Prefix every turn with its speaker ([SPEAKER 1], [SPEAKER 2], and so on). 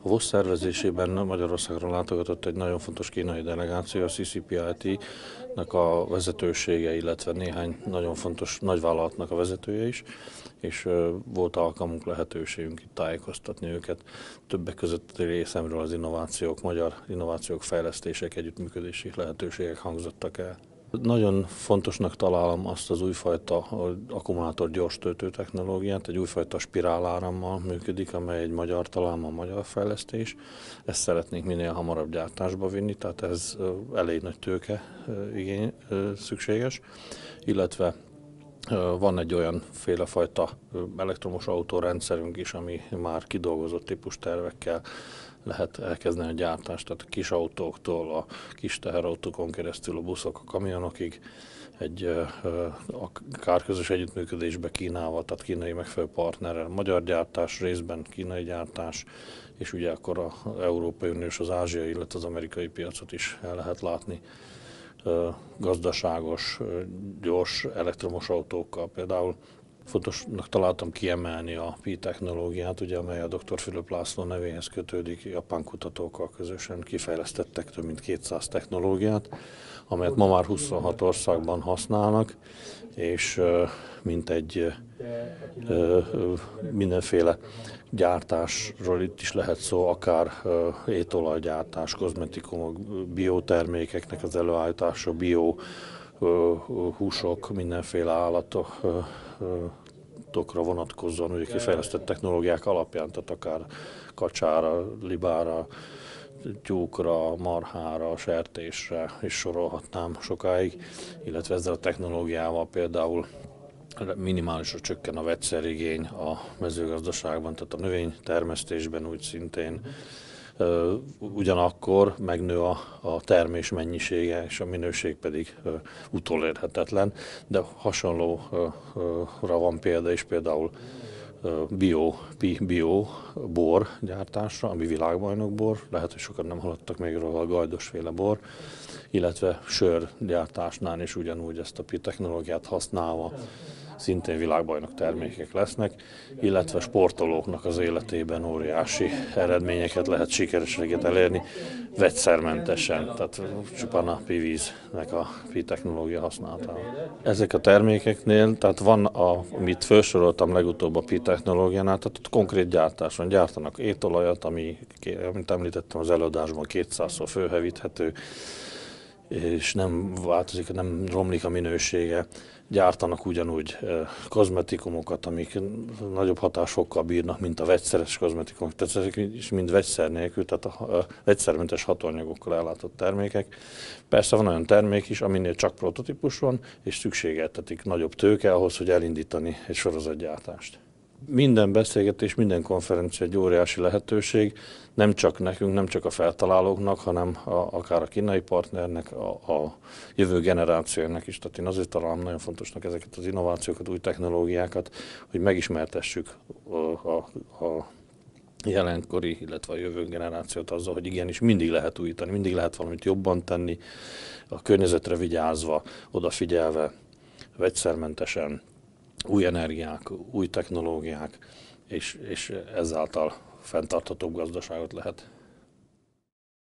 [SPEAKER 1] A VOSZ szervezésében Magyarországra látogatott egy nagyon fontos kínai delegáció, a CCPIT-nak a vezetősége, illetve néhány nagyon fontos nagyvállalatnak a vezetője is, és volt alkalmunk, lehetőségünk itt tájékoztatni őket. Többek között részemről az innovációk, magyar innovációk, fejlesztések, együttműködési lehetőségek hangzottak el. Nagyon fontosnak találom azt az újfajta akkumulátor gyors töltő technológiát, egy újfajta spirálárammal működik, amely egy magyar találma, magyar fejlesztés. Ezt szeretnénk minél hamarabb gyártásba vinni, tehát ez elég nagy tőke igény szükséges, illetve van egy olyan félefajta elektromos autórendszerünk is, ami már kidolgozott típustervekkel lehet elkezdeni a gyártást, tehát a kis autóktól, a kis teherautókon keresztül a buszok, a kamionokig akár közös együttműködésbe Kínával, tehát kínai megfelelő partnerrel, magyar gyártás, részben kínai gyártás, és ugye akkor az Európai Unió és az ázsiai, illetve az amerikai piacot is el lehet látni gazdaságos, gyors elektromos autókkal. Például fontosnak találtam kiemelni a Pi technológiát, ugye, amely a dr. Fülöp László nevéhez kötődik, japán kutatókkal közösen kifejlesztettek több mint 200 technológiát, amelyet ma már 26 országban használnak, és mintegy mindenféle gyártásról itt is lehet szó, akár étolajgyártás, kozmetikumok, biotermékeknek az előállítása, húsok, mindenféle állatokra vonatkozóan ugye kifejlesztett technológiák alapján, tehát akár kacsára, libára, tyúkra, marhára, sertésre is sorolhatnám sokáig, illetve ezzel a technológiával például minimálisra csökken a vegyszerigény a mezőgazdaságban, tehát a növénytermesztésben úgy szintén. Ugyanakkor megnő a termés mennyisége, és a minőség pedig utolérhetetlen, de hasonlóra van példa is, például bio bor gyártásra, ami világbajnok bor, lehet, hogy sokan nem hallottak még róla, a gajdosféle bor, illetve sörgyártásnál is ugyanúgy ezt a Pi technológiát használva szintén világbajnok termékek lesznek, illetve sportolóknak az életében óriási eredményeket lehet, sikerességet elérni vegyszermentesen, tehát csupán a Pi-víznek a Pi technológia használatával. Ezek a termékeknél, tehát van, amit felsoroltam legutóbb a Pi technológiánál, tehát ott konkrét gyártás van, gyártanak étolajat, ami, amit említettem az előadásban, 200-szor fölhevíthető, és nem változik, nem romlik a minősége. Gyártanak ugyanúgy kozmetikumokat, amik nagyobb hatásfokkal bírnak, mint a vegyszeres kozmetikumok. Tehát ezek is mind vegyszer nélkül, tehát a vegyszermentes hatóanyagokkal ellátott termékek. Persze van olyan termék is, aminél csak prototípus van, és szükségeltetik nagyobb tőke ahhoz, hogy elindítani egy sorozatgyártást. Minden beszélgetés, minden konferencia egy óriási lehetőség, nem csak nekünk, nem csak a feltalálóknak, hanem akár a kínai partnernek, a jövő generációnak is. Tehát én azért találom nagyon fontosnak ezeket az innovációkat, új technológiákat, hogy megismertessük a jelenkori, illetve a jövő generációt azzal, hogy igenis mindig lehet újítani, mindig lehet valamit jobban tenni, a környezetre vigyázva, odafigyelve, vegyszermentesen, új energiák, új technológiák, és ezáltal fenntarthatóbb gazdaságot lehet